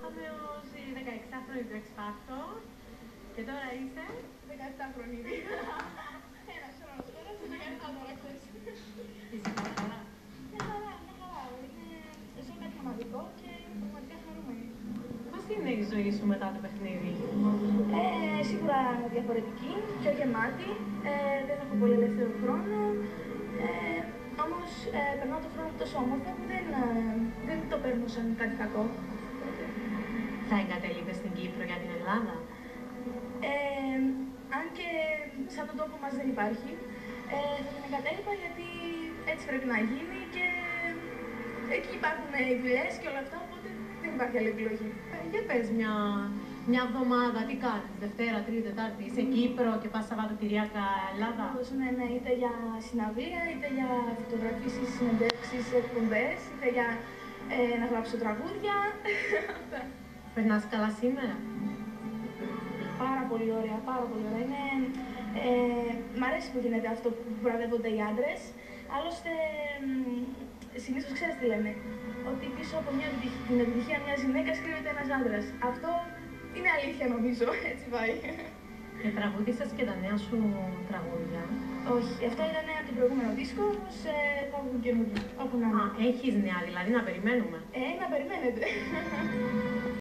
Είχαμε ως 16χρονη του X Factor και τώρα είσαι 17χρονη ήδη. Ένας χρόνος τώρα, σε 17 τώρα ξέρεις. είσαι καλά. Μια χαρά, μια χαρά. Ζω κάτι σημαντικό και είμαι πραγματικά χαρούμενη. Πώς είναι η ζωή σου μετά το παιχνίδι? Σίγουρα διαφορετική, πιο γεμάτη, δεν έχω πολύ ελεύθερο χρόνο, όμως περνάω το χρόνο τόσο όμορφα που δεν το παίρνω σαν κάτι κακό. Θα εγκατέλειπες την Κύπρο για την Ελλάδα? Αν και σαν τον τόπο μας δεν υπάρχει, θα την εγκατέλειπα γιατί έτσι πρέπει να γίνει και εκεί υπάρχουν οι δουλειές και όλα αυτά, οπότε δεν υπάρχει άλλη επιλογή. Για πες μια εβδομάδα, τι κάνεις, Δευτέρα, Τρίτη, Τετάρτη, είσαι Κύπρο και πας Σαββατοκυριακά Ελλάδα? Ναι, είτε για συναυλία, είτε για φωτογραφίσεις, συνεντεύξεις, εκπομπές, είτε για να γράψω τραγούδια. Περνάς καλά σήμερα? Πάρα πολύ ωραία, πάρα πολύ ωραία. Μ' αρέσει που γίνεται αυτό που βραβεύονται οι άντρες. Άλλωστε, συνήθως ξέρεις τι λένε, ότι πίσω από την επιτυχία μιας γυναίκας κρύβεται ένας άντρας. Αυτό είναι αλήθεια νομίζω, έτσι πάει. Και τραγούδισες και τα νέα σου τραγούδια? Όχι, αυτό ήταν από το προηγούμενο δίσκο, όμως θα βγουν καινούργια, όπου να είναι. Έχεις νέα, δηλαδή να περιμένουμε? Να περιμένετε.